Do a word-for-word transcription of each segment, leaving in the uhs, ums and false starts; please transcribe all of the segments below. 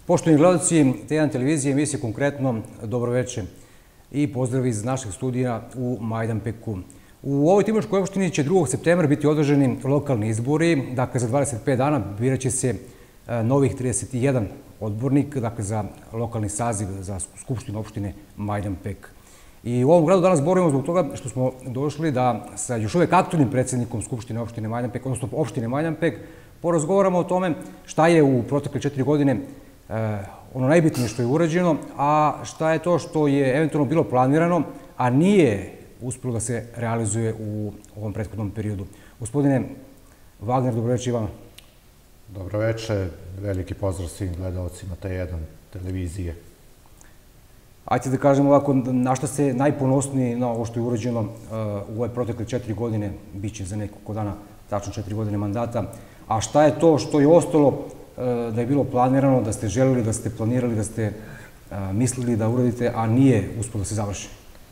Poštovani gledalci T jedan televizije, emisije Konkretno, dobroveče i pozdrav iz našeg studija u Majdanpeku. U ovoj Timočkoj opštini će drugog septembra biti održani lokalni izbori, dakle za dvadeset pet dana birat će se novih trideset jedan odbornik, dakle za lokalni saziv za Skupštinu opštine Majdanpek. I u ovom gradu danas borimo zbog toga što smo došli da sa još uvek aktualnim predsjednikom Skupštine opštine Majdanpek, odnosno opštine Majdanpek, porazgovaramo o tome šta je u protekle četiri godine ono najbitnije što je urađeno, a šta je to što je eventualno bilo planirano, a nije uspjelo da se realizuje u ovom prethodnom periodu. Gospodine Wagner, dobroveče i vama. Dobroveče, veliki pozdrav svim gledalcima T jedan televizije. Ajde da kažemo ovako, na šta ste najponosniji na ovo što je urađeno u ove protekle četiri godine, bit će za nekoliko dana tačno četiri godine mandata, a šta je to što je ostalo da je bilo planirano, da ste želeli, da ste planirali, da ste mislili da uradite, a nije uspjelo da se završi?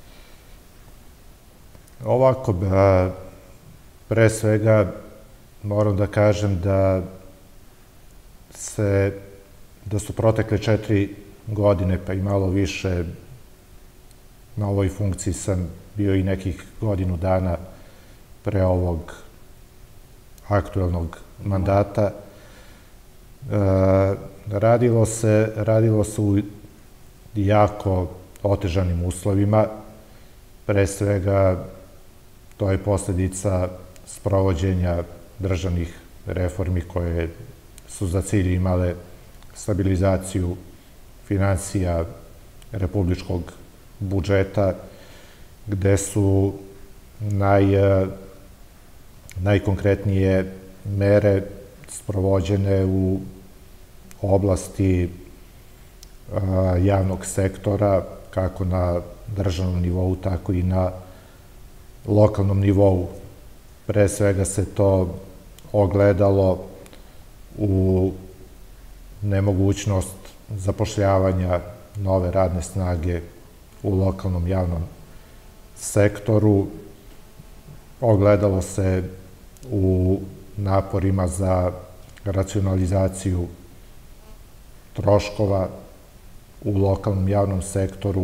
Ovako, pre svega moram da kažem da se, da su protekle četiri godine, pa i malo više, na ovoj funkciji sam bio i nekih godinu dana pre ovog aktuelnog mandata. Radilo se, radilo se u jako otežanim uslovima. Pre svega, to je posljedica sprovođenja državnih reformi koje su za cilj imale stabilizaciju finansija republičkog budžeta, gde su najkonkretnije mere sprovođene u oblasti javnog sektora, kako na državnom nivou, tako i na lokalnom nivou. Pre svega se to ogledalo u nemogućnost zapošljavanja nove radne snage u lokalnom javnom sektoru. Ogledalo se u naporima za racionalizaciju troškova u lokalnom javnom sektoru.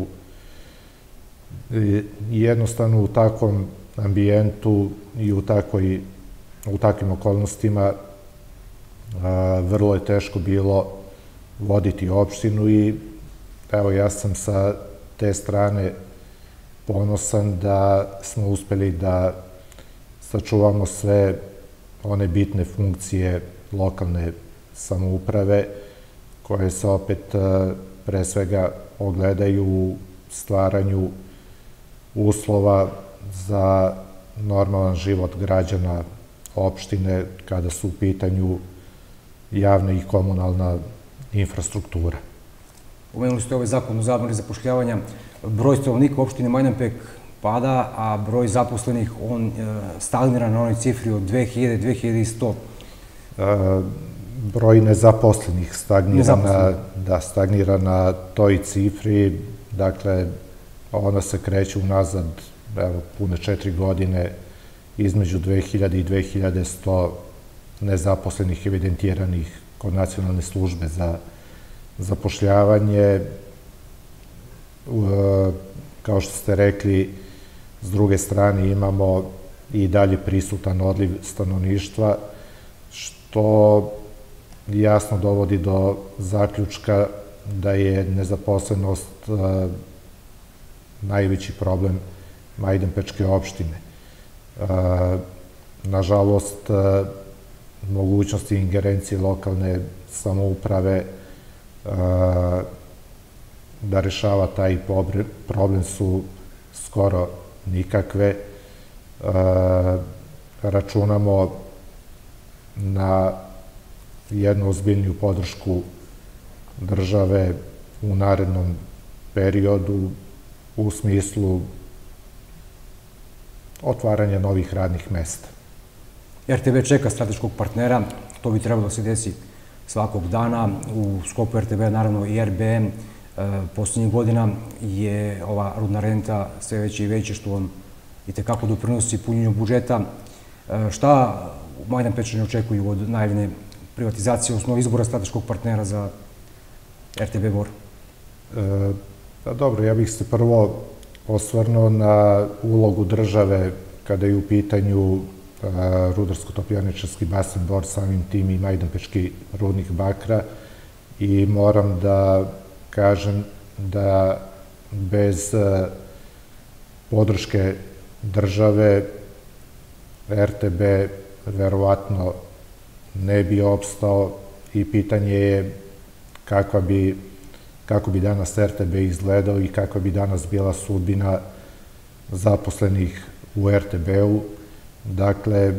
Jednostavno u takvom ambijentu i u takvim okolnostima vrlo je teško bilo voditi opštinu i evo ja sam sa te strane ponosan da smo uspeli da sačuvamo sve one bitne funkcije lokalne samouprave koje se opet pre svega ogledaju u stvaranju uslova za normalan život građana opštine kada su u pitanju javna i komunalna infrastruktura. Umenuli ste ovaj zakon o zabrani zapošljavanja. Broj stanovnika opštine Majdanpek pada, a broj zaposlenih on stagnira na onoj cifri od dve hiljade do dve hiljade sto. Broj nezaposlenih stagnira na toj cifri. Dakle, ona se kreće unazad pune četiri godine između dve hiljade i dve hiljade sto nezaposlenih evidentiranih kod Nacionalne službe za zapošljavanje. Kao što ste rekli, s druge strane imamo i dalje prisutan odliv stanovništva, što jasno dovodi do zaključka da je nezaposlenost najveći problem Majdanpečke opštine. Nažalost, mogućnosti ingerencije lokalne samouprave da rešava taj problem su skoro nikakve. Računamo na jednu ozbiljniju podršku države u narednom periodu u smislu otvaranja novih radnih mesta. R T V čeka strateškog partnera, to bi trebalo da se desi svakog dana. U sklopu R T V naravno i R B M. Posljednjih godina je ova rudna renta sve veće i veće, što vam i tekako doprinosi punjenju budžeta. Šta Majdanpečani očekuju od najavljene privatizacije, odnosno izbora strateškog partnera za R T B Bor? Dobro, ja bih se prvo osvrnuo na ulogu države kada je u pitanju Rudarsko-topioničarski basen Bor, samim tim i Majdanpečki rudnik bakra, i moram da kažem da bez podrške države R T B verovatno ne bi opstao i pitanje je kakva bi, kako bi danas R T B izgledao i kakva bi danas bila sudbina zaposlenih u R T B-u. Dakle,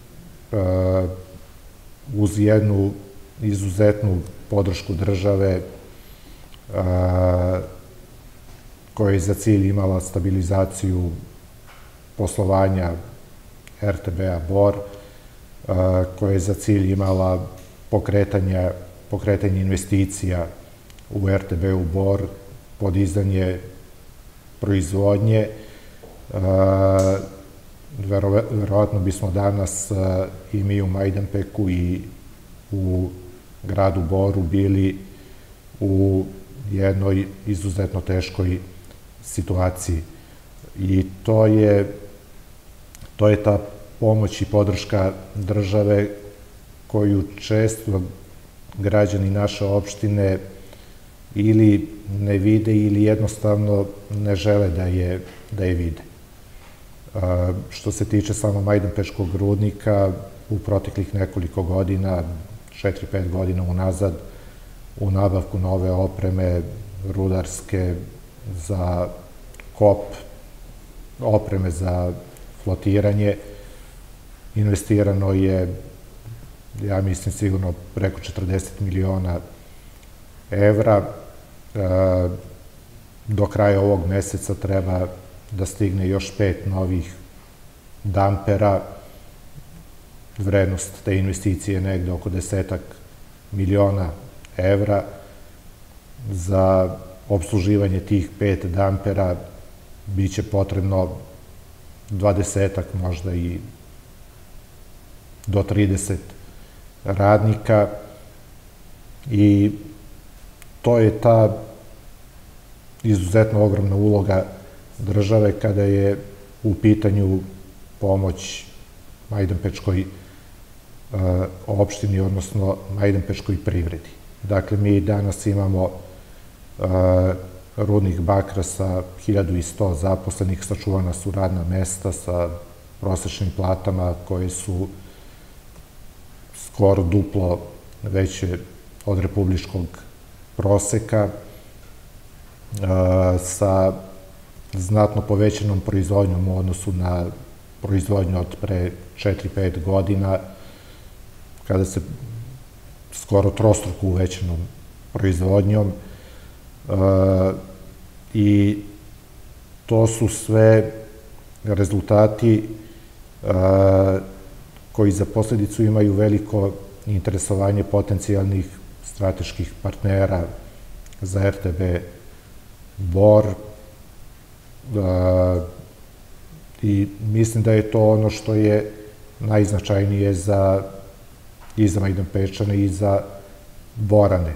uz jednu izuzetnu podršku države koja je za cilj imala stabilizaciju poslovanja R T B-a Bor, koja je za cilj imala pokretanje, pokretanje investicija u R T B-u Bor, podizanje proizvodnje. Verovatno bismo danas i mi u Majdanpeku i u gradu Boru bili u jednoj izuzetno teškoj situaciji. I to je, to je ta pomoć i podrška države koju često građani naše opštine ili ne vide ili jednostavno ne žele da je, da je vide. Što se tiče samo Majdanpečkog rudnika, u proteklih nekoliko godina, četiri pet godina unazad, u nabavku nove opreme rudarske za kop, opreme za flotiranje, investirano je, ja mislim, sigurno preko četrdeset miliona evra. Do kraja ovog meseca treba da stigne još pet novih dampera. Vrednost te investicije je negde oko desetak miliona evra. Za obsluživanje tih pet dampera biće potrebno dvadesetak, možda i do trideset radnika, i to je ta izuzetno ogromna uloga države kada je u pitanju pomoć Majdanpečkoj opštini, odnosno Majdanpečkoj privredi. Dakle, mi danas imamo rudnik bakra sa hiljadu i sto zaposlenih, sačuvana su radna mesta sa prosečnim platama koje su skoro duplo veće od republičkog proseka, sa znatno povećanom proizvodnjom u odnosu na proizvodnju od pre četiri pet godina, kada se skoro trostruko uvećanom proizvodnjom, i to su sve rezultati koji za posledicu imaju veliko interesovanje potencijalnih strateških partnera za R T B Bor, i mislim da je to ono što je najznačajnije za i za Majdanpečane i za Borane.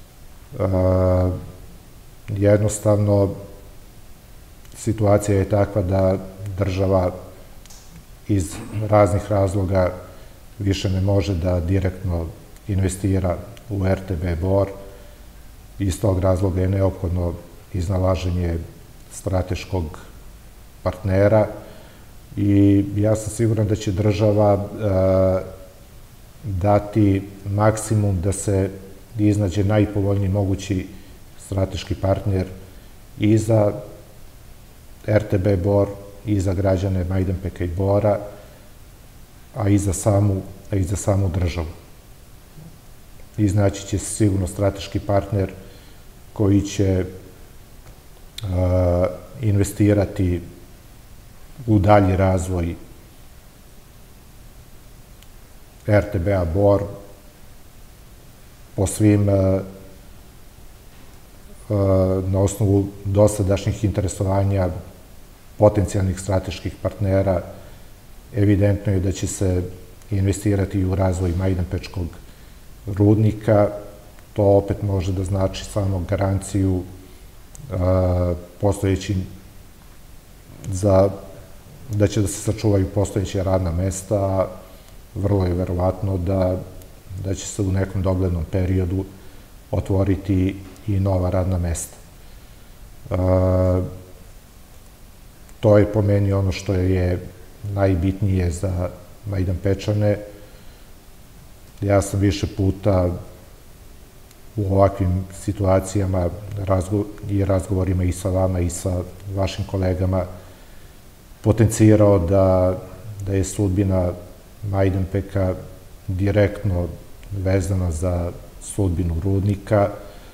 Jednostavno, situacija je takva da država iz raznih razloga više ne može da direktno investira u R T B Bor. Iz tog razloga je neophodno iznalaženje strateškog partnera i ja sam siguran da će država dati maksimum da se iznađe najpovoljniji mogući strateški partner i za R T B Bor, i za građane Majdanpeka i Bora, a i za samu, a i za samu državu. Iznaći će se sigurno strateški partner koji će investirati u dalji razvoj R T B-a Bor po svim, na osnovu dosadašnjih interesovanja potencijalnih strateških partnera. Evidentno je da će se investirati u razvoj Majdanpečkog rudnika to opet može da znači samo garanciju postojećim za da će da se sačuvaju postojeće radna mesta, a vrlo je verovatno da, da će se u nekom doglednom periodu otvoriti i nova radna mesta. E, to je po meni ono što je najbitnije za Majdanpečane. Ja sam više puta u ovakvim situacijama i razgovorima i sa vama i sa vašim kolegama potencirao da, da je sudbina Majdanpeka direktno vezana za sudbinu rudnika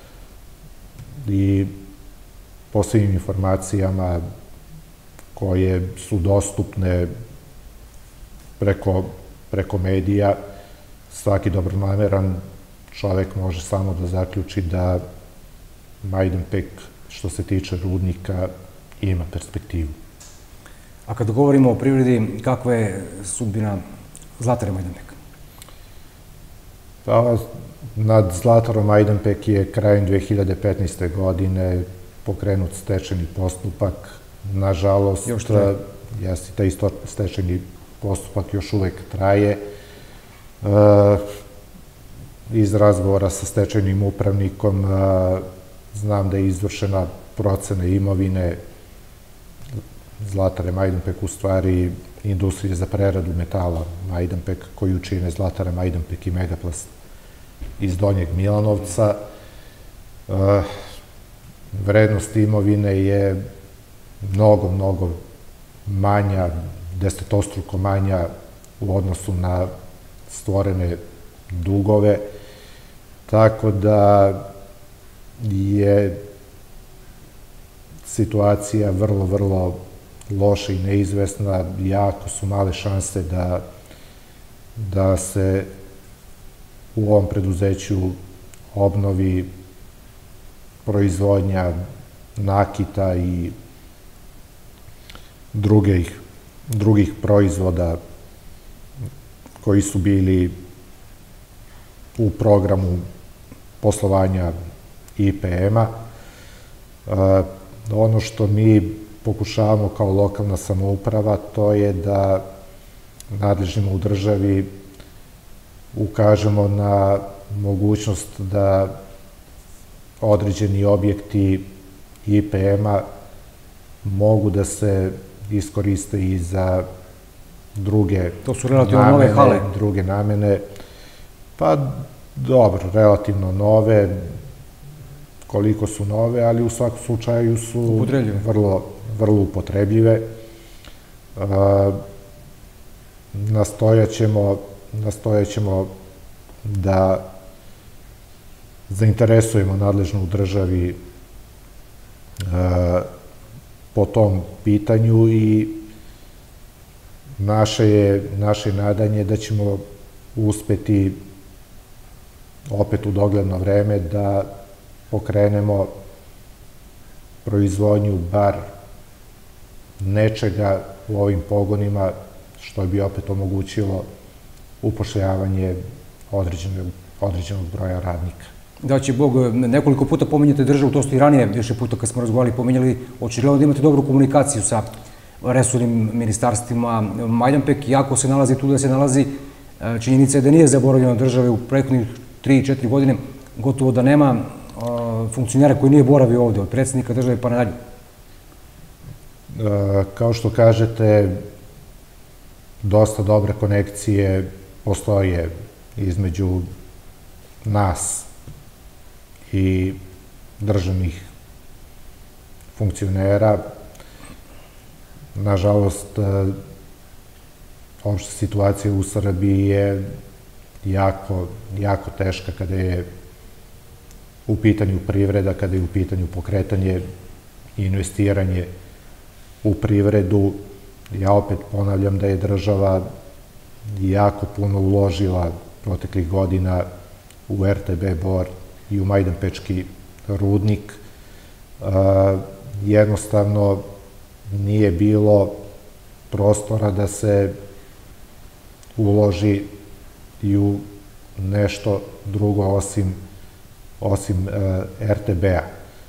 i po svim informacijama koje su dostupne preko, preko medija, svaki dobronameran čovek može samo da zaključi da Majdanpek, što se tiče rudnika, ima perspektivu. A kada govorimo o privredi, kakva je sudbina Zlatare Majdanpek? Pa, nad Zlatarom Majdanpek je krajem dve hiljade petnaeste. godine pokrenut stečajni postupak. Nažalost, jeste, taj stečajni postupak još uvek traje. Iz razgovora sa stečajnim upravnikom znam da je izvršena procena imovine Zlatare Majdanpek, u stvari industrije za preradu metala Majdanpek, koju čine Zlatara Majdanpek i Megaplast iz Donjeg Milanovca. Vrednost imovine je mnogo, mnogo manja, desetostruko manja u odnosu na stvorene dugove, tako da je situacija vrlo, vrlo loša i neizvesna. Jako su male šanse da, da se u ovom preduzeću obnovi proizvodnja nakita i drugih, drugih proizvoda koji su bili u programu poslovanja I P M-a. Ono što mi pokušavamo kao lokalna samouprava, to je da nadležnima u državi ukažemo na mogućnost da određeni objekti I P M-a mogu da se iskoriste i za druge to su relativno nove hale. druge namene. Pa dobro, relativno nove, koliko su nove, ali u svakom slučaju su vrlo, vrlo upotrebljive. Nastojaćemo, nastojaćemo da zainteresujemo nadležnu u državi po tom pitanju i naše je, naše nadanje da ćemo uspeti opet u dogledno vreme da pokrenemo proizvodnju bar nečega u ovim pogonima, što bi opet omogućilo upošljavanje određenog, određenog broja radnika. Da će Bog, nekoliko puta pominjate državu, to ste i ranije, više puta kad smo razgovarali, pominjali, očigledno da imate dobru komunikaciju sa resornim ministarstvima. Majdanpek, jako se nalazi tu da se nalazi, činjenica je da nije zaboravljena države u prethodnih tri četiri godine, gotovo da nema funkcionera koji nije boravio ovde, od predsjednika države pa nadalje. Kao što kažete, dosta dobre konekcije postoje između nas i državnih funkcionera. Nažalost, opšta situacija u Srbiji je jako, jako teška kada je u pitanju privreda, kada je u pitanju pokretanje i investiranje u privredu. Ja opet ponavljam da je država jako puno uložila proteklih godina u R T B Bor i u Majdanpečki rudnik. Jednostavno nije bilo prostora da se uloži i u nešto drugo osim osim er te be-a.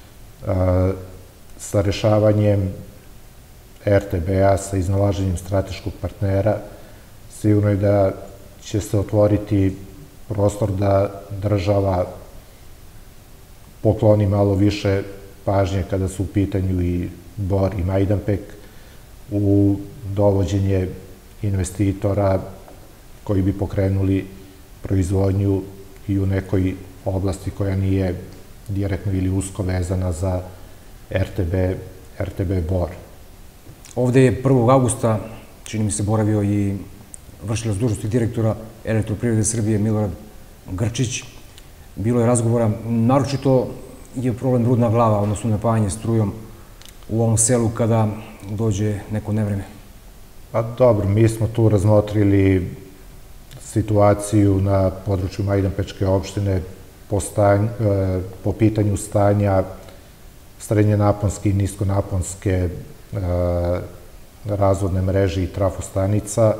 Sa rešavanjem er te be-a, sa iznalaženjem strateškog partnera, sigurno je da će se otvoriti prostor da država pokloni malo više pažnje kada su u pitanju i Bor i Majdanpek u dovođenje investitora koji bi pokrenuli proizvodnju i u nekoj oblasti koja nije direktno ili usko vezana za er te be, er te be Bor. Ovde je prvog avgusta, čini mi se, boravio i vršilac dužnosti direktora Elektroprivrede Srbije Milorad Grčić. Bilo je razgovora, naročito je problem rudna glava, odnosno napajanje strujom u ovom selu kada dođe neko nevreme. Pa dobro, mi smo tu razmotrili situaciju na području Majdanpečke opštine po pitanju stanja srednjenaponske i niskonaponske razvodne mreže i trafostanica.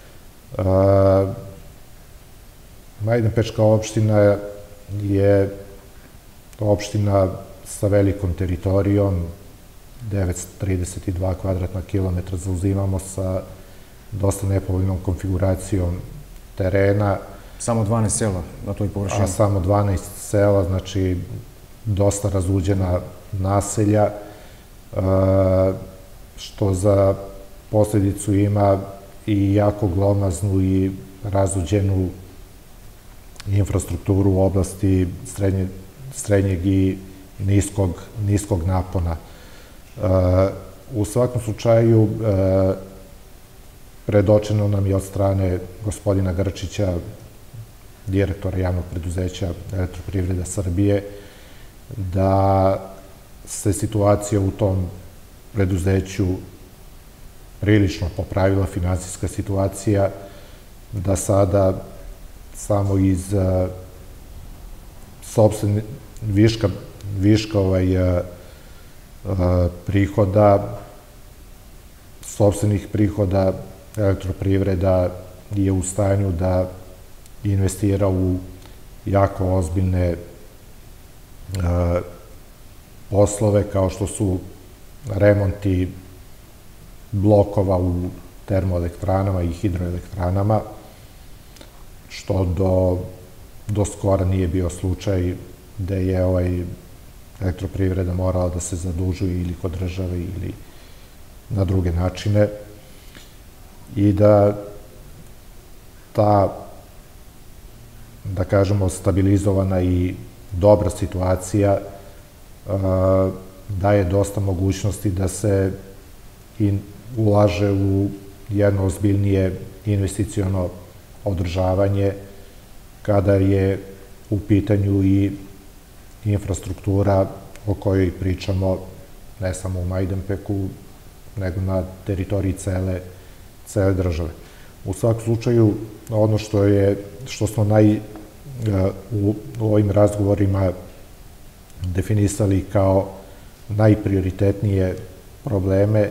Majdanpečka opština je opština sa velikom teritorijom, devetsto trideset dva kvadratna kilometra zauzimamo sa dosta nepovoljnom konfiguracijom terena. Samo dvanaest sela na toj površini? A samo dvanaest sela, znači dosta razuđena naselja, što za posledicu ima i jako glomaznu i razuđenu infrastrukturu u oblasti srednjeg i niskog napona. U svakom slučaju, predočeno nam je od strane gospodina Grčića, direktora javnog preduzeća Elektroprivreda Srbije, da se situacija u tom preduzeću prilično popravila, finansijska situacija, da sada samo iz sopstvenih viška prihoda, sopstvenih prihoda Elektroprivreda je u stanju da investira u jako ozbiljne poslove kao što su remonti blokova u termoelektranama i hidroelektranama, što do skora nije bio slučaj gde je Elektroprivreda morala da se zadužuje ili kod države ili na druge načine i da ta, da kažemo, stabilizovana i dobra situacija daje dosta mogućnosti da se ulaže u jedno ozbiljnije investiciono održavanje kada je u pitanju i infrastruktura o kojoj pričamo ne samo u Majdanpeku, nego na teritoriji cele države. U svakom slučaju, ono što smo u ovim razgovorima definisali kao najprioritetnije probleme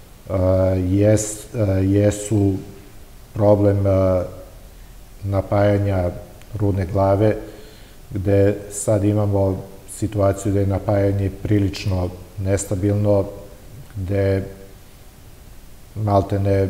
jesu problem napajanja rudne glave, gde sad imamo situaciju da je napajanje prilično nestabilno, gde maltene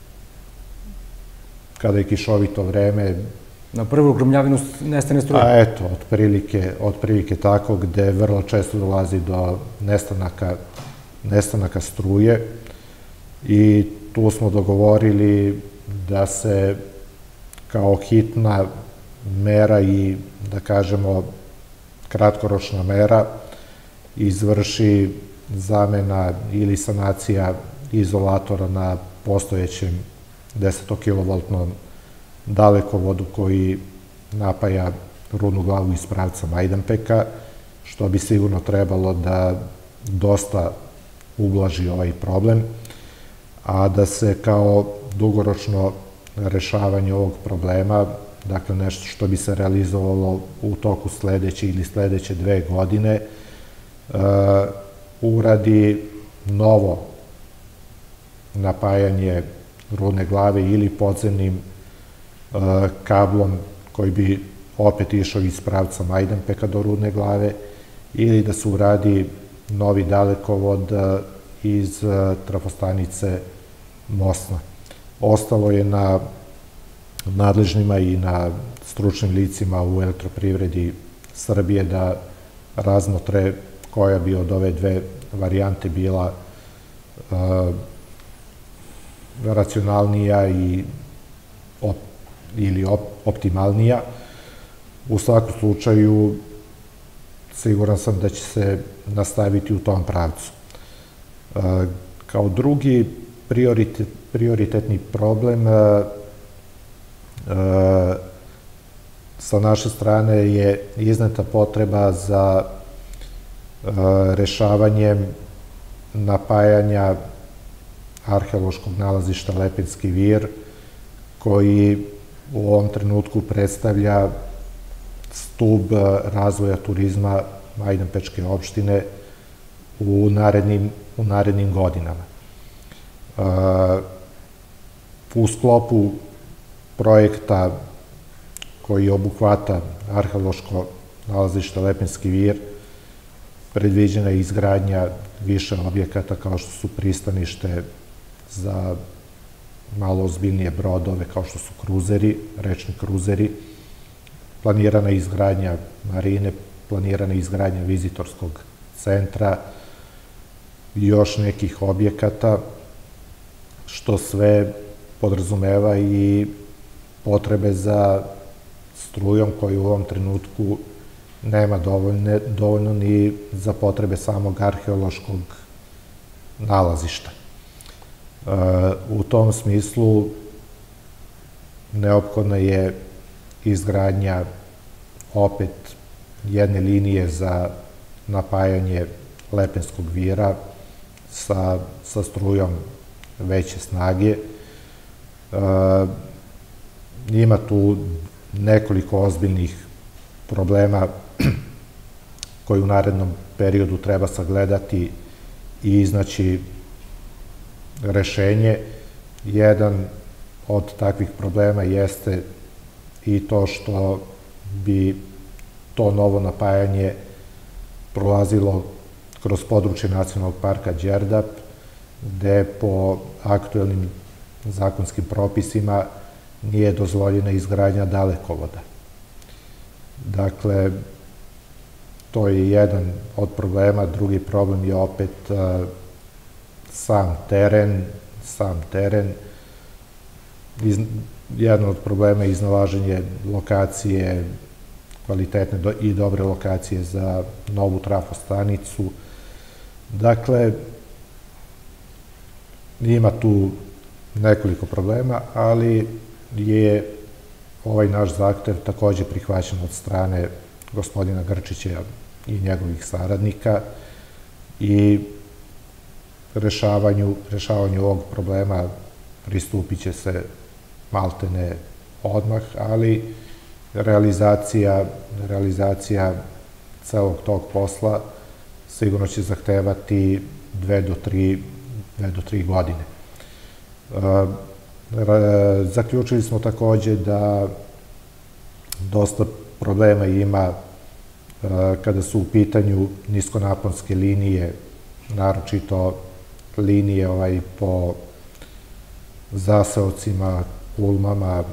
kada je kišovito vreme... Na prvu gromljavinu nestane struje? A eto, otprilike tako, gde vrlo često dolazi do nestanaka struje i tu smo dogovorili da se kao hitna mera i, da kažemo, kratkoročna mera izvrši zamena ili sanacija izolatora na postojećem desetokilovoltnom dalekovodu koji napaja rudnu glavu iz pravca Majdanpeka, što bi sigurno trebalo da dosta ublaži ovaj problem, a da se kao dugoročno rešavanje ovog problema, dakle nešto što bi se realizovalo u toku sledeće ili sledeće dve godine, uradi novo napajanje rudne glave ili podzemnim kablom koji bi opet išao iz pravca Majdanpeka do Rudne Glave ili da se uradi novi dalekovod iz trafostanice Mosna. Ostalo je na nadležnima i na stručnim licima u Elektroprivredi Srbije da razmotre koja bi od ove dve varijante bila racionalnija ili optimalnija. U svakom slučaju, siguran sam da će se nastaviti u tom pravcu. Kao drugi prioritetni problem sa naše strane je izneta potreba za rešavanjem napajanja arheološkog nalazišta Lepenski vir, koji u ovom trenutku predstavlja stub razvoja turizma Majdanpečke opštine u narednim godinama. U sklopu projekta koji obuhvata arheološko nalazište Lepenski vir predviđena je izgradnja više objekata kao što su pristanište za malo ozbiljnije brodove, kao što su kruzeri, rečni kruzeri, planirana je izgradnja marine, planirana je izgradnja vizitorskog centra i još nekih objekata, što sve podrazumeva i potrebe za strujom koju u ovom trenutku nema dovoljno ni za potrebe samog arheološkog nalazišta. U tom smislu neophodna je izgradnja opet jedne linije za napajanje Lepenskog vira sa strujom veće snage. Ima tu nekoliko ozbiljnih problema koji u narednom periodu treba sagledati i iznaći rešenje. Jedan od takvih problema jeste i to što bi to novo napajanje prolazilo kroz područje Nacionalnog parka Đerdap, gde po aktuelnim zakonskim propisima nije dozvoljena izgradnja dalekovoda. Dakle, to je jedan od problema. Drugi problem je opet sam teren, sam teren. Jedan od problema je iznalaženje lokacije, kvalitetne i dobre lokacije za novu trafostanicu. Dakle, ima tu nekoliko problema, ali je ovaj naš zahtev takođe prihvaćen od strane gospodina Grčića i njegovih saradnika i rešavanju ovog problema pristupit će se maltene odmah, ali realizacija celog tog posla sigurno će zahtevati dve do tri godine. Zaključili smo takođe da dosta problema ima kada su u pitanju niskonaponske linije, naročito linije po zaseocima, kulmama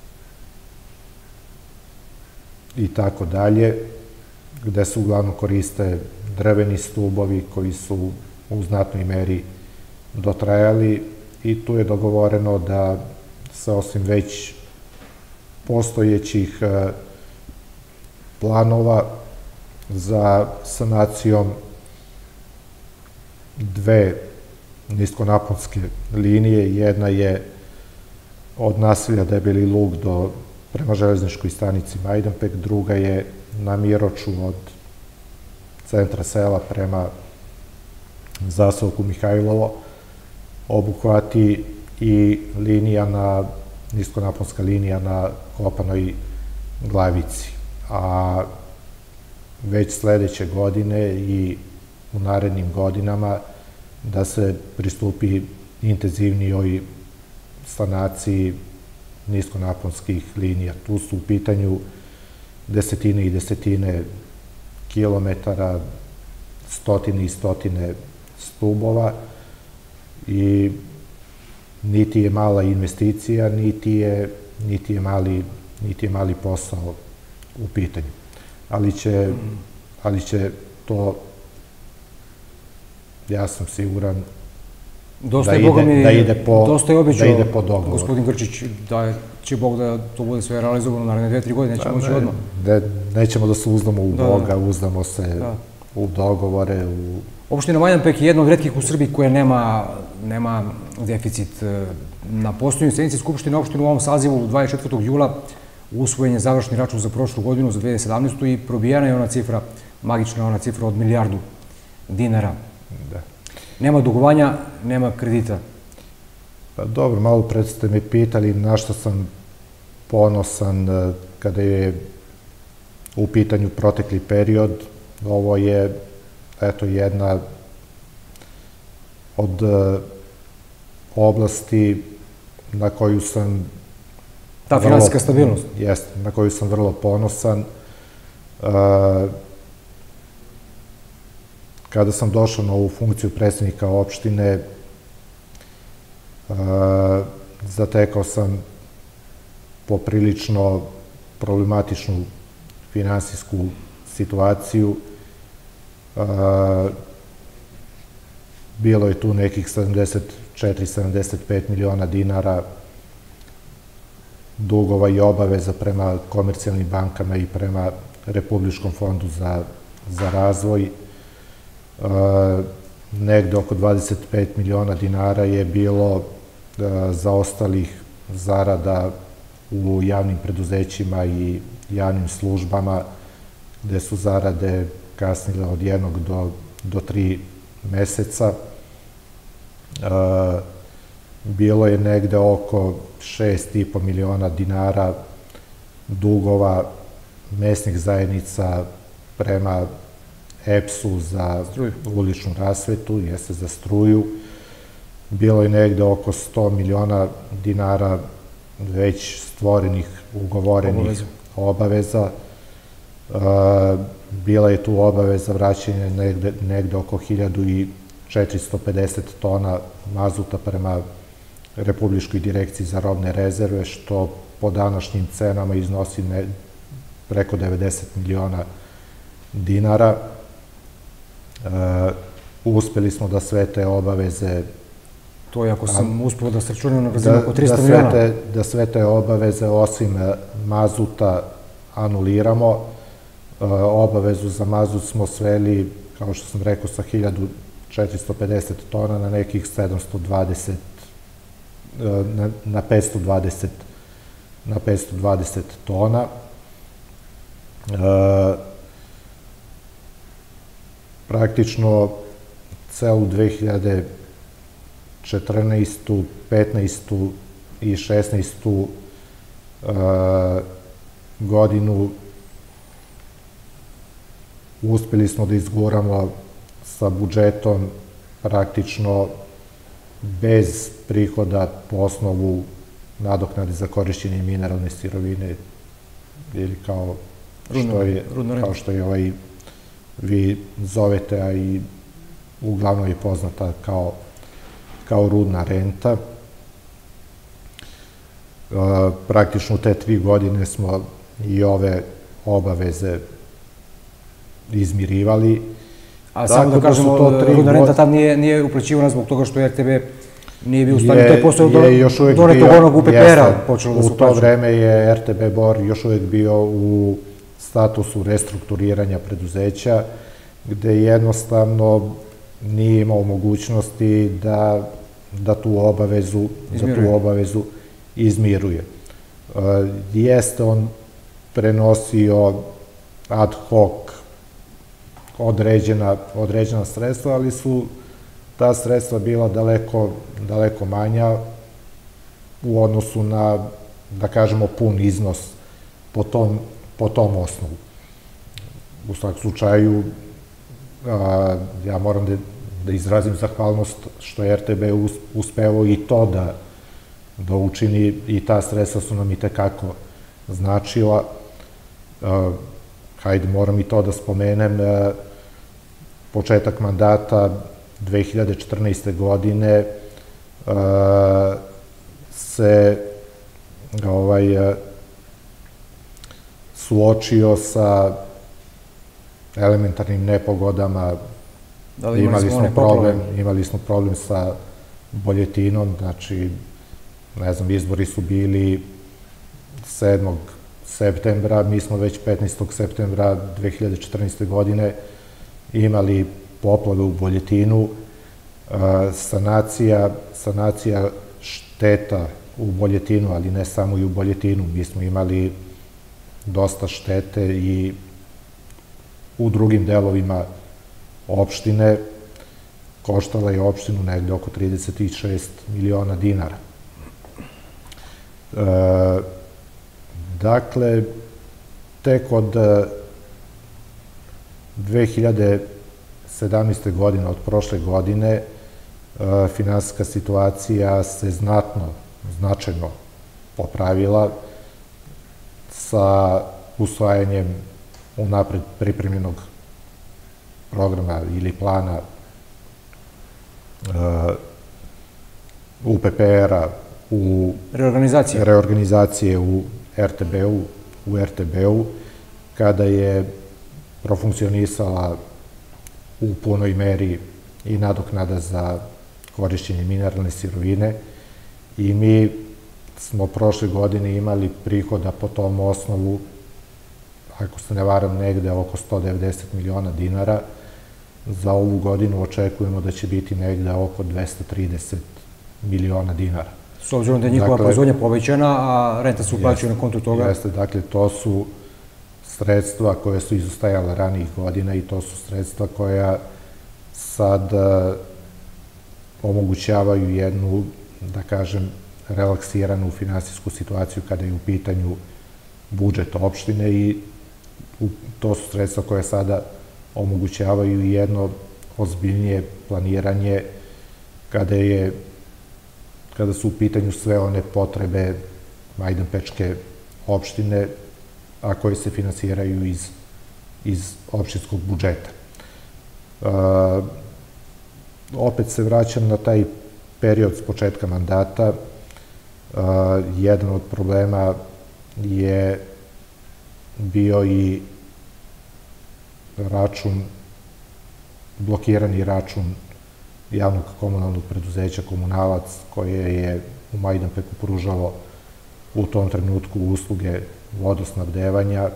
i tako dalje, gde se uglavnom koriste drveni stubovi koji su u znatnoj meri dotrajali i tu je dogovoreno da se osim već postojećih planova za sanacijom dve niskonaponske linije, jedna je od naselja Debeli Lug do prema železničkoj stanici Majdanpek, druga je na Miroču od centra sela prema zaseoku Mihajlovo, obuhvati i niskonaponska linija na Kopanoj Glavici. A već sledeće godine i u narednim godinama da se pristupi intenzivnijoj sanaciji niskonaponskih linija. Tu su u pitanju desetine i desetine kilometara, stotine i stotine stubova i niti je mala investicija, niti je, niti je, mali, niti je mali posao u pitanju. Ali će, ali će to, ja sam siguran, Dosta da je, ide, Boga mi, da ide po, dosta je da običao, ide po dogovoru. gospodin Grčić, da će Bog da to bude sve realizovano naredne dve, tri godine, neće moći odmah. Ne, nećemo da se uzdamo u Boga, uzdamo se Da. u dogovore. U... Opština Majdanpek je jedna od retkih u Srbiji koja nema, nema deficit. Na posljednjoj sednici Skupštine opštine u ovom sazivu dvadeset četvrtog jula usvojen je završni račun za prošlu godinu, za dve hiljade sedamnaestu. i probijena je ona cifra, magična ona cifra od milijardu dinara. Da. Nema dugovanja, nema kredita. Pa dobro, malo pred ste me pitali na što sam ponosan kada je u pitanju protekli period. Ovo je, eto, jedna od oblasti na koju sam... Ta finansijska stabilnost. Jeste, na koju sam vrlo ponosan. Kada sam došao na ovu funkciju predsjednika opštine, zatekao sam poprilično problematičnu finansijsku situaciju. Bilo je tu nekih sedamdeset četiri sedamdeset pet miliona dinara dugova i obaveza prema komercijalnim bankama i prema Republičkom fondu za, za razvoj. Negde oko dvadeset pet miliona dinara je bilo zaostalih zarada u javnim preduzećima i javnim službama, gde su zarade kasnile od jednog do, do tri meseca. Bilo je negde oko šest i po miliona dinara dugova mesnih zajednica prema E P S-u za uličnu rasvetu, jeste za struju. Bilo je negde oko sto miliona dinara već stvorenih, ugovorenih obaveza. Bila je tu obaveza vraćanja negde, negde oko hiljadu četiristo pedeset tona mazuta prema Republičkoj direkciji za robne rezerve, što po današnjim cenama iznosi ne, preko devedeset miliona dinara. Uh, uspeli smo da sve te obaveze... To je ako sam uspio da se računam na razinu oko trista miliona. Te, da sve te obaveze, osim mazuta, anuliramo. Uh, obavezu za mazut smo sveli, kao što sam rekao, sa hiljadu četiristo pedeset tona na nekih sedamsto dvadeset, uh, na, na petsto dvadeset, na petsto dvadeset tona. Uh, Praktično celu dve hiljade četrnaestu, petnaestu i šesnaestu godinu uspeli smo da izguramo sa budžetom praktično bez prihoda po osnovu nadoknade za korišćenje mineralne sirovine ili kao što je, kao što je ovaj vi zovete, a i uglavnom je poznata kao, kao rudna renta. Praktično te tri godine smo i ove obaveze izmirivali. A samo da kažemo, rudna renta tad nije, nije uplaćivana zbog toga što R T B nije bio u stanju, to je posao donetog onog U P P R-a počelo da se uplaćuje. U to vreme je R T B Bor još uvijek bio u statusu restrukturiranja preduzeća, gde jednostavno nije imao mogućnosti da, da tu obavezu, da tu obavezu izmiruje. Uh, jeste on prenosio ad hoc određena, određena sredstva, ali su ta sredstva bila daleko, daleko manja u odnosu na, da kažemo, pun iznos po tom, po tom osnovu. U svakom slučaju, a, ja moram da, da izrazim zahvalnost što je R T B uspeo i to da, da učini, i ta sredstva su nam i tekako značila. hajde, moram i to da spomenem, početak mandata dve hiljade četrnaeste. godine se suočio sa elementarnim nepogodama. Imali smo problem, imali smo problem sa boljetinom, znači, ne znam, izbori su bili sedmog septembra, mi smo već petnaestog septembra dve hiljade četrnaeste. godine imali poplave u Boljetinu, sanacija, sanacija šteta u Boljetinu, ali ne samo i u Boljetinu, mi smo imali dosta štete i u drugim delovima opštine, koštala je opštinu negde oko trideset šest miliona dinara. Dakle, tek od dve hiljade sedamnaeste. godine, od prošle godine, finansijska situacija se znatno, značajno popravila sa usvajanjem unapred pripremljenog programa ili plana U P P R-a u reorganizacije u R T B-u, u R T B-u, kada je profunkcionisala u punoj meri i nadoknada za korišćenje mineralne sirovine i mi smo prošle godine imali prihoda po tom osnovu, ako se ne varam, negde oko sto devedeset miliona dinara. Za ovu godinu očekujemo da će biti negde oko dvesta trideset miliona dinara. S obzirom da je njihova proizvodnja povećana, a renta se uplaćuje na kontu toga? Jeste, dakle, to su sredstva koje su izostajala ranijih godina i to su sredstva koja sad omogućavaju jednu, da kažem, relaksiranu finansijsku situaciju kada je u pitanju budžet opštine i to su sredstva koje sada omogućavaju jedno ozbiljnije planiranje kada je kada su u pitanju sve one potrebe majdanpečke opštine, a koje se finansiraju iz, iz opštinskog budžeta. Uh, opet se vraćam na taj period s početka mandata. Uh, jedan od problema je bio i račun, blokirani račun javnog komunalnog preduzeća Komunalac, koje je u Majdanpeku pružalo u tom trenutku usluge vodosnabdevanja.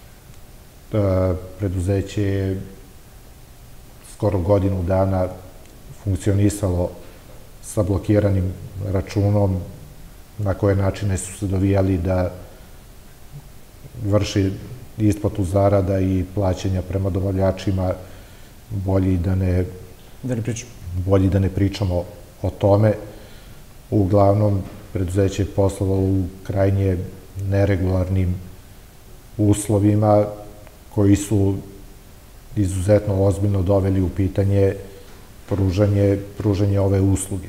Preduzeće je skoro godinu dana funkcionisalo sa blokiranim računom, na koje načine su se dovijali da vrši isplatu zarada i plaćanja prema dobavljačima, bolji da ne bolji da ne pričamo o tome. Uglavnom, preduzeće je poslovalo u krajnje neregularnim uslovima koji su izuzetno ozbiljno doveli u pitanje pružanje, pružanje ove usluge.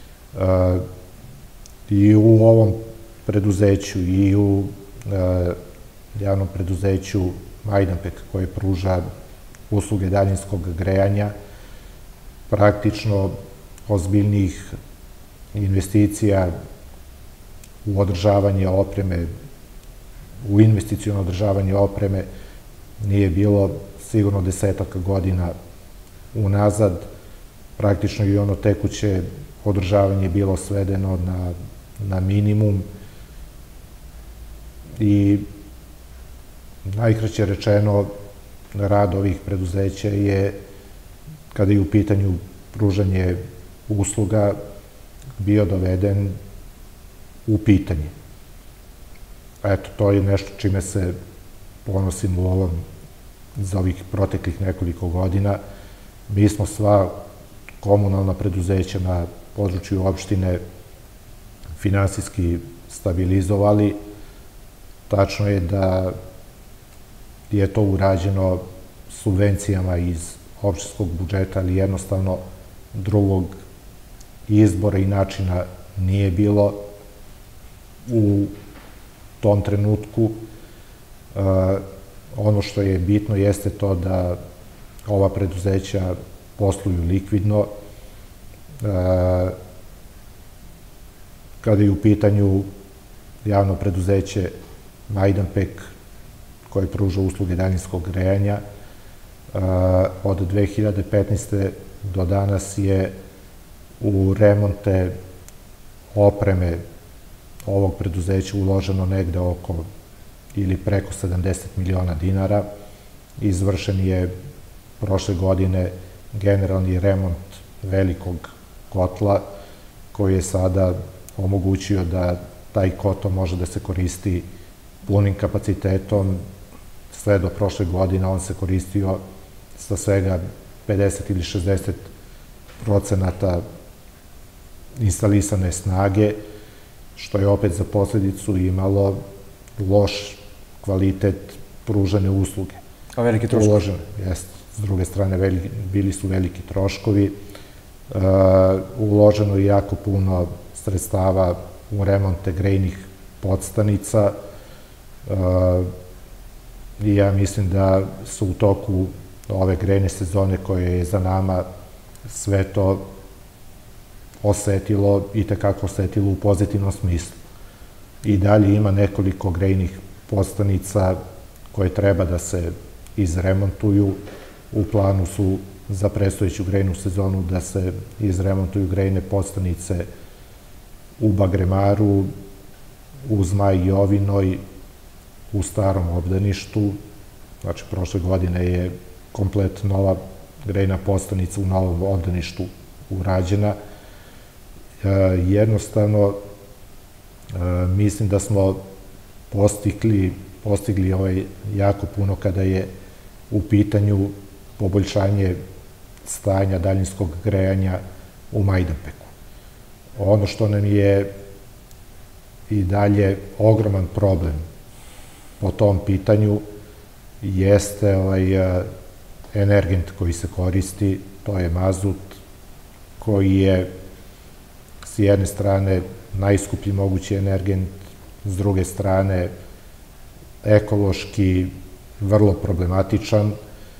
I u ovom preduzeću i u javnom preduzeću Majdanpek, koje pruža usluge daljinskog grejanja, praktično ozbiljnih investicija u održavanje opreme, u investicijono održavanje opreme nije bilo sigurno desetaka godina unazad. Praktično i ono tekuće održavanje bilo svedeno na, na minimum i najkraće rečeno rad ovih preduzeća je, kada je u pitanju pružanje usluga, bio doveden u pitanje. Eto, to je nešto čime se ponosim u ovom, za ovih proteklih nekoliko godina. Mi smo sva komunalna preduzeća na području opštine finansijski stabilizovali. Tačno je da je to urađeno subvencijama iz opštinskog budžeta, ali jednostavno drugog izbora i načina nije bilo u tom trenutku. Ono što je bitno jeste to da ova preduzeća posluju likvidno. Kada je u pitanju javno preduzeće Majdanpek, koje pruža usluge daljinskog grejanja, od dve hiljade petnaeste. do danas je u remonte opreme ovog preduzeća uloženo negde oko ili preko sedamdeset miliona dinara. Izvršen je prošle godine generalni remont velikog kotla, koji je sada omogućio da taj kotao može da se koristi punim kapacitetom. Sve do prošle godine on se koristio sa svega pedeset ili šezdeset procenata instalisane snage, što je opet za posledicu imalo loš kvalitet pružane usluge. A veliki troškovi? Uložene, jeste. S druge strane, bili su veliki troškovi. Uloženo je jako puno sredstava u remonte grejnih podstanica i ja mislim da su u toku ove grejne sezone koja je za nama sve to osetilo i tekako osetilo u pozitivnom smislu. I dalje ima nekoliko grejnih podstanica koje treba da se izremontuju. U planu su za predstojeću grejnu sezonu da se izremontuju grejne podstanice u Bagremaru, u Zmaj Jovinoj, u Starom obdaništu. Znači, prošle godine je komplet nova grejna podstanica u Novom obdaništu urađena. Jednostavno, mislim da smo postigli, postigli ovaj jako puno kada je u pitanju poboljšanje stanja daljinskog grejanja u Majdanpeku. Ono što nam je i dalje ogroman problem po tom pitanju jeste ovaj energent koji se koristi, to je mazut, koji je s jedne strane najskuplji mogući energent, s druge strane ekološki vrlo problematičan.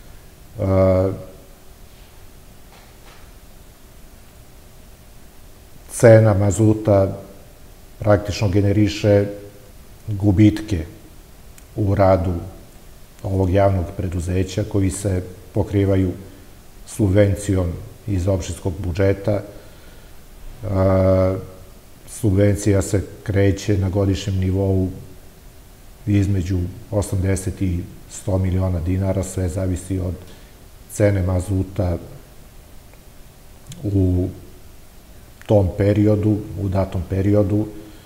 Cena mazuta praktično generiše gubitke u radu ovog javnog preduzeća koji se pokrivaju subvencijom iz opštinskog budžeta. Subvencija se kreće na godišnjem nivou između osamdeset i sto miliona dinara, sve zavisi od cene mazuta u tom periodu, u datom periodu.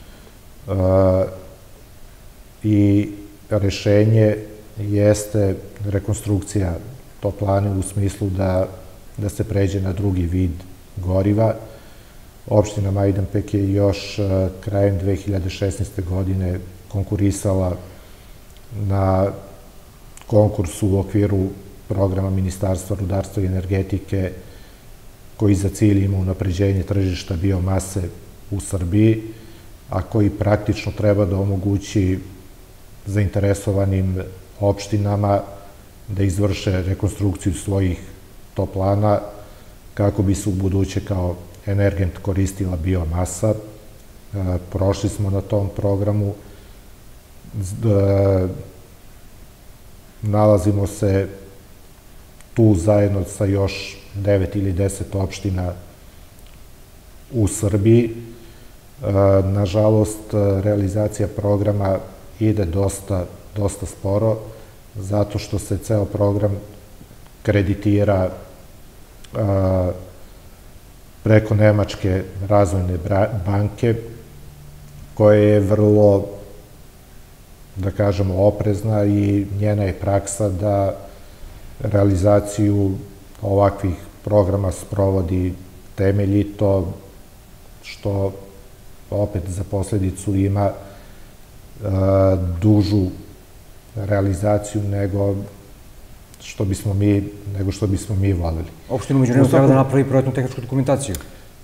I rešenje jeste rekonstrukcija toplane u smislu da se pređe na drugi vid goriva. Opština Majdanpek je još krajem dve hiljade šesnaeste. godine konkurisala na konkursu u okviru programa Ministarstva rudarstva i energetike koji za cilj ima unapređenje tržišta biomase u Srbiji, a koji praktično treba da omogući zainteresovanim opštinama da izvrše rekonstrukciju svojih toplana kako bi se u buduće kao energent koristila biomasa. Prošli smo na tom programu. Nalazimo se tu zajedno sa još devet ili deset opština u Srbiji. Nažalost, realizacija programa ide dosta, dosta sporo, zato što se ceo program kreditira preko Nemačke razvojne banke, koja je vrlo, da kažemo, oprezna i njena je praksa da realizaciju ovakvih programa sprovodi temeljito, što opet za posledicu ima dužu realizaciju nego što bismo mi, nego što bismo mi voljeli. Opštinu međuvremenu treba da napravi projektnu tehničku dokumentaciju?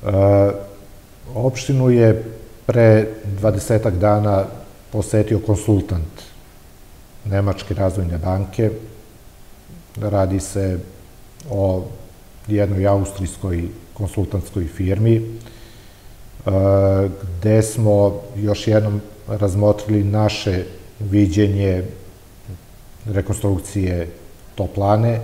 Opštinu je pre dvadesetak dana posetio konsultant Nemačke razvojne banke. Radi se o jednoj austrijskoj konsultantskoj firmi, gde smo još jednom razmotrili naše viđenje rekonstrukcije toplane.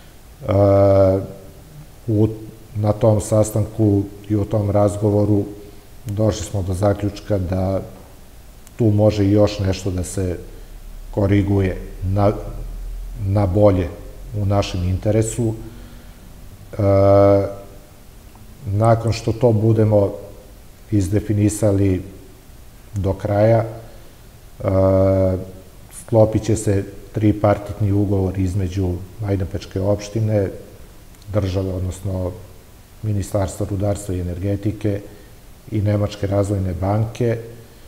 Na tom sastanku i u tom razgovoru došli smo do zaključka da tu može još nešto da se koriguje na bolje u našem interesu. Nakon što to budemo izdefinisali do kraja, sklopit će se tripartitni ugovor između Majdanpečke opštine, države, odnosno Ministarstva rudarstva i energetike i Nemačke razvojne banke,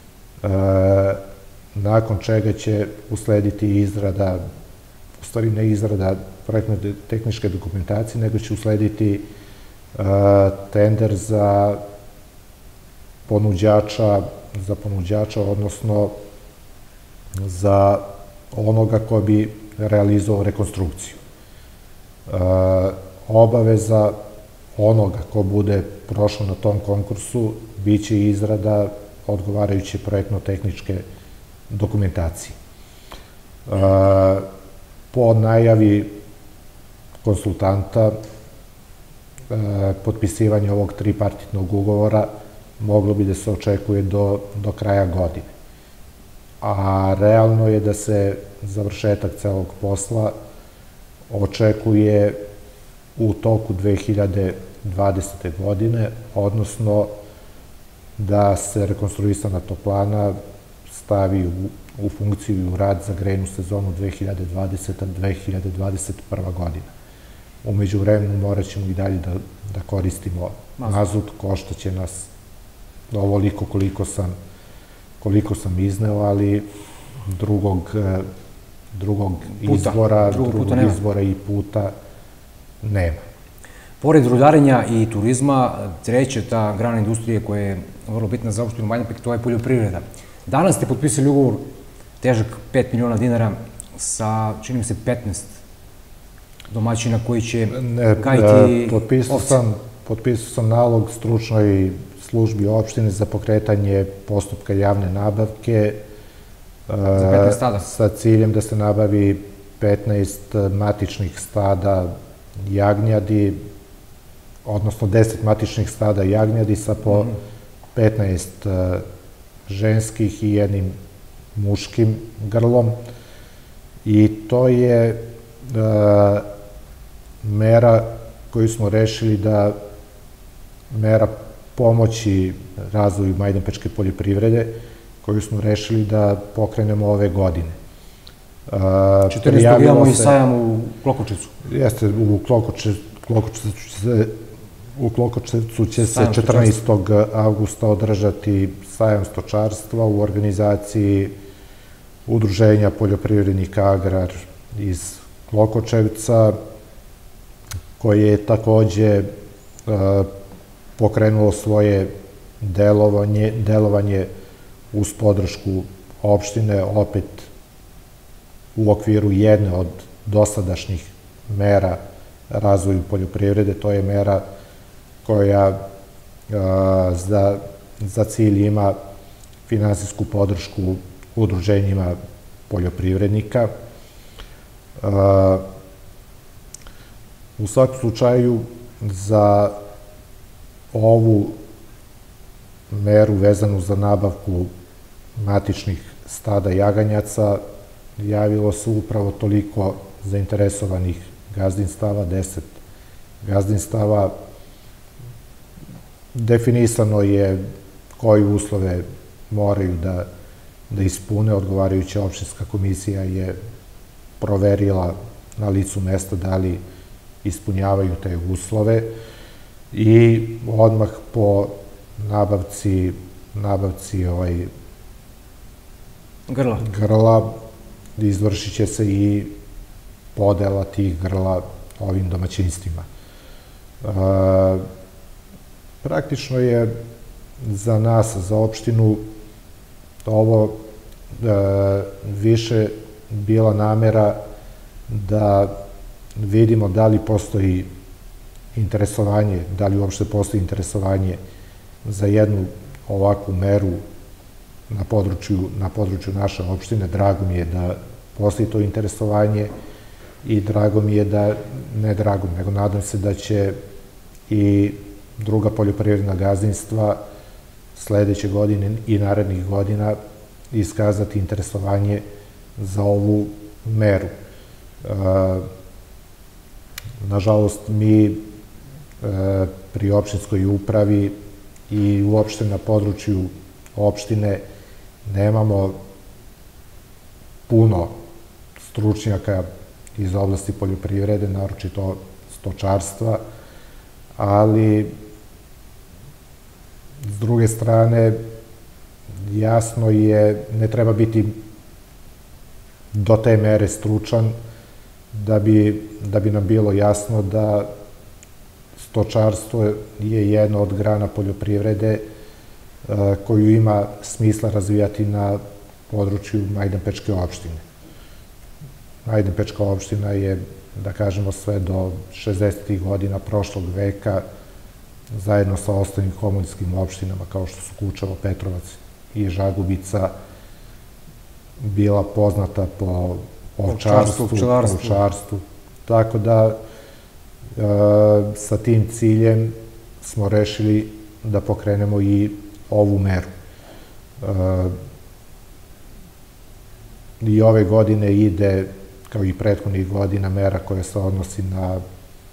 nakon čega će uslediti izrada, u stvari ne izrada projektne tehničke dokumentacije, nego će uslediti tender za ponuđača, za ponuđača, odnosno za onoga ko bi realizovao rekonstrukciju. Obaveza onoga ko bude prošao na tom konkursu biće izrada odgovarajuće projektno-tehničke dokumentacije. Po najavi konsultanta, potpisivanje ovog tripartitnog ugovora moglo bi da se očekuje do kraja godine. A realno je da se završetak celog posla očekuje u toku dve hiljade dvadesete. godine, odnosno da se rekonstruisana toplana stavi u funkciju i u rad za grejnu sezonu dve hiljade dvadesete. do dve hiljade dvadeset prve. godina. Umeđu vremenu morat ćemo i dalje da koristimo mazut, koštaće nas ovoliko koliko sam izneo, ali drugog izvora, drugog izvora i puta nema. Pored rudarenja i turizma, treća ta grana industrije koja je vrlo bitna za opštinu Majdanpek, to je poljoprivreda. Danas ste potpisali ugovor težak pet miliona dinara sa, čini mi se, petnaest domaćina koji će kajiti ovce. Potpisao sam nalog stručnoj službi opštine za pokretanje postupka javne nabavke sa ciljem da se nabavi petnaest matičnih stada jagnjadi, odnosno deset matičnih stada jagnjadi sa po petnaest ženskih i jednim muškim grlom. I to je mera koju smo rešili da mera pomoći razvoju majdanpečke poljoprivrede, koju smo rešili da pokrenemo ove godine. četrnaestog imamo i sajam u Klokočevcu. Jeste, u Klokočevcu će se četrnaestog avgusta održati sajam stočarstva u organizaciji Udruženja poljoprivrednika Agrar iz Klokočevca, koje je takođe pokrenulo svoje delovanje uz podršku opštine, opet u okviru jedne od dosadašnjih mera razvoju poljoprivrede. To je mera koja za cilj ima finansijsku podršku udruženjima poljoprivrednika. U svakom slučaju, za ovu meru vezanu za nabavku matičnih stada jaganjaca javilo se upravo toliko zainteresovanih gazdinstava, deset gazdinstava. Definisano je koji uslove moraju da ispune. Odgovarajuća opštinska komisija je proverila na licu mesta da li ispunjavaju te uslove i odmah po nabavci grla izvršit će se i podela tih grla ovim domaćinstvima. Praktično je za nas, za opštinu, ovo više bila namera da vidimo da li postoji interesovanje, da li uopšte postoji interesovanje za jednu ovakvu meru na području, na području naše opštine. Drago mi je da postoji to interesovanje i drago mi je da, ne drago, nego nadam se da će i druga poljoprivredna gazdinstva sledeće godine i narednih godina iskazati interesovanje za ovu meru. Nažalost, mi pri opštinskoj upravi i uopšte na području opštine nemamo puno stručnjaka iz oblasti poljoprivrede, naročito stočarstva, ali s druge strane jasno je, ne treba biti do te mere stručan da bi, da bi nam bilo jasno da stočarstvo je jedna od grana poljoprivrede koju ima smisla razvijati na području Majdanpečke opštine. Majdanpečka opština je, da kažemo, sve do šezdesetih godina prošlog veka, zajedno sa ostalim komunskim opštinama kao što su Kučevo, Petrovac i Žagubica, bila poznata po ovčarstvu, ovčarstvu. Tako da sa tim ciljem smo rešili da pokrenemo i ovu meru. I ove godine ide, kao i prethodnih godina, mera koja se odnosi na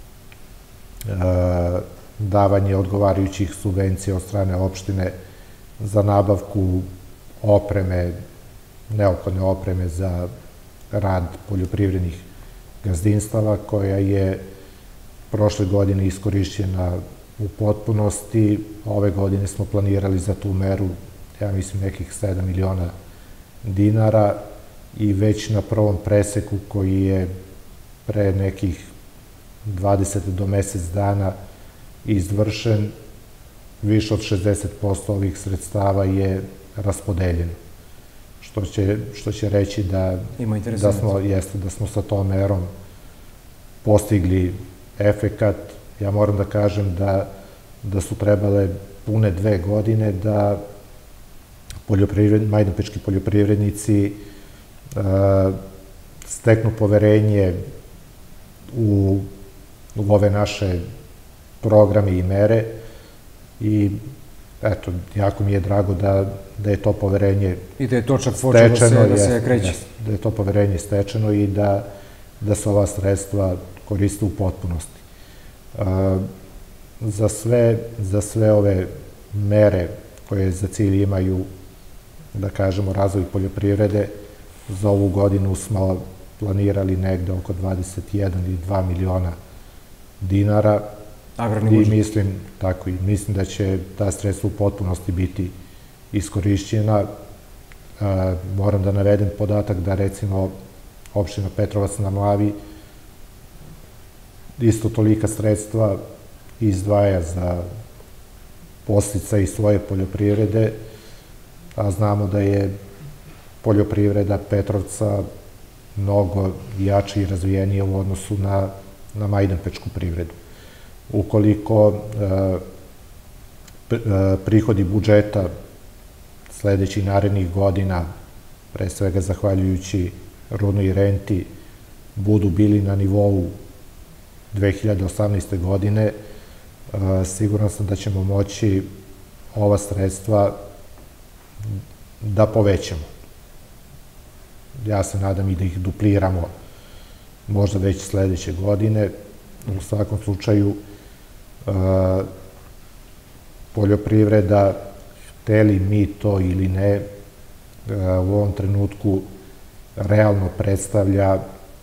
davanje odgovarajućih subvencija od strane opštine za nabavku opreme, neophodne opreme za rad poljoprivrednih gazdinstava, koja je prošle godine iskorišćena u potpunosti. Ove godine smo planirali za tu meru, ja mislim, nekih sedam miliona dinara i već na prvom preseku, koji je pre nekih dvadeset do mesec dana izvršen, više od šezdeset posto ovih sredstava je raspodeljeno. Što će, što će reći da, da, smo, jeste, da smo sa tom merom postigli efekat. Ja moram da kažem da, da su trebale pune dve godine da poljoprivred, majdanpečki poljoprivrednici uh, steknu poverenje u, u ove naše programe i mere i eto, jako mi je drago da, da je to poverenje i da je to čak počelo da se, da se kreće. Da je to poverenje stečeno i da, da se ova sredstva koriste u potpunosti. Uh, za, sve, za sve ove mere koje za cilj imaju, da kažemo, razvoj poljoprivrede, za ovu godinu smo planirali negde oko dvadeset jedan ili dva miliona dinara. I mislim, tako i mislim da će ta sredstva u potpunosti biti iskorišćena. Moram da navedem podatak da, recimo, opština Petrovac na Mlavi isto tolika sredstva izdvaja za podsticaj svoje poljoprivrede, a znamo da je poljoprivreda Petrovca mnogo jača i razvijenija u odnosu na, na majdanpečku privredu. Ukoliko e, prihodi budžeta sledećih narednih godina, pre svega zahvaljujući rudnoj renti, budu bili na nivou dve hiljade osamnaeste. godine, e, siguran sam da ćemo moći ova sredstva da povećamo. Ja se nadam i da ih dupliramo možda već sledeće godine. U svakom slučaju, poljoprivreda, hteli mi to ili ne, u ovom trenutku realno predstavlja,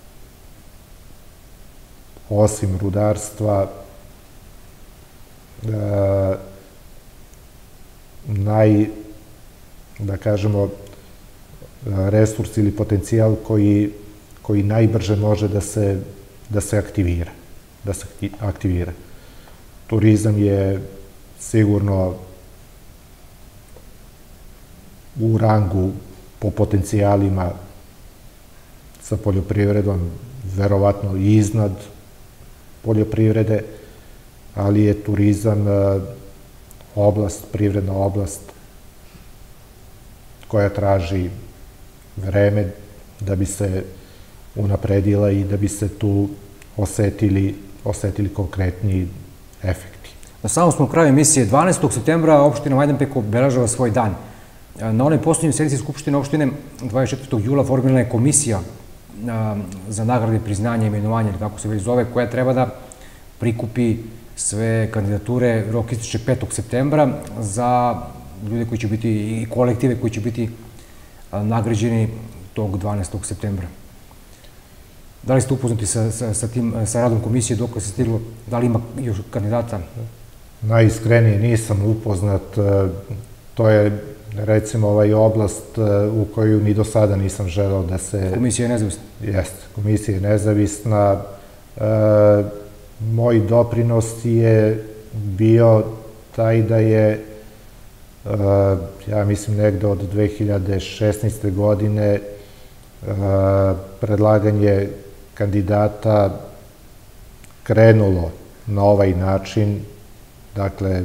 osim rudarstva, naj, da kažemo, resurs ili potencijal koji, koji najbrže može da se, da se aktivira. da se aktivira. Turizam je sigurno u rangu po potencijalima sa poljoprivredom, verovatno i iznad poljoprivrede, ali je turizam oblast, privredna oblast koja traži vreme da bi se unapredila i da bi se tu osetili, osetili konkretni efekti. Na samom smo kraju emisije. dvanaestog septembra opština Majdanpek obeležava svoj dan. Na onoj poslednjoj sednici Skupštine opštine dvadeset četvrtog jula formirana je komisija za nagrade, priznanje, imenovanje, ili kako se već zove, koja treba da prikupi sve kandidature. Rok ističe petog septembra za ljude koji će biti i kolektive koji će biti nagrađeni tog dvanaestog septembra. Da li ste upoznati sa radom komisije, dok se stiglo, da li ima još kandidata? Najiskrenije nisam upoznat. To je, recimo, ovaj oblast u koju ni do sada nisam želeo da se... Komisija je nezavisna? Jeste, komisija je nezavisna. Moj doprinos je bio taj da je, ja mislim, negde od dve hiljade šesnaeste. godine predlaganje kandidata krenulo na ovaj način. Dakle,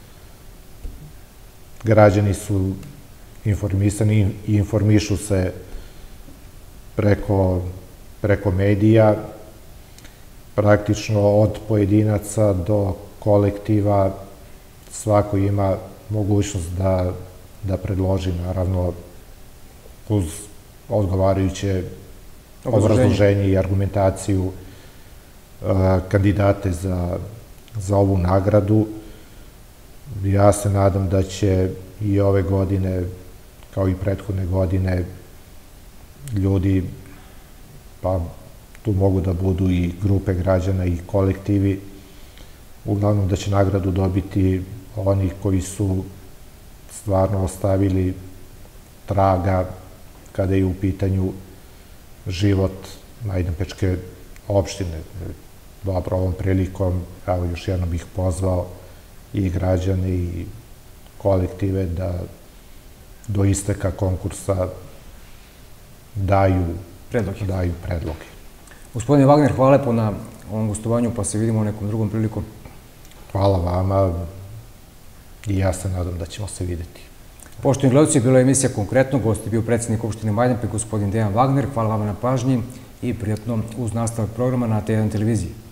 građani su informisani i informišu se preko, preko medija. Praktično od pojedinaca do kolektiva svako ima mogućnost da, da predloži, naravno, uz odgovarajuće obrazloženje i argumentaciju kandidate za, za ovu nagradu. Ja se nadam da će i ove godine, kao i prethodne godine, ljudi, pa tu mogu da budu i grupe građana i kolektivi, uglavnom da će nagradu dobiti oni koji su stvarno ostavili traga kada je u pitanju život Majdanpečke opštine. Dobro, ovom prilikom, evo, još jednom bih pozvao i građane i kolektive da do isteka konkursa daju predloge. Gospodine Wagner, hvala lepo na ovom gostovanju, pa se vidimo u nekom drugom prilikom. Hvala vama i ja se nadam da ćemo se videti. Poštovani gledalci, bila je emisija Konkretno. Gost je bio predsednik opštine Majdanpek, gospodin Dejan Wagner. Hvala vama na pažnji i prijatno uz nastavak programa na T jedan televiziji.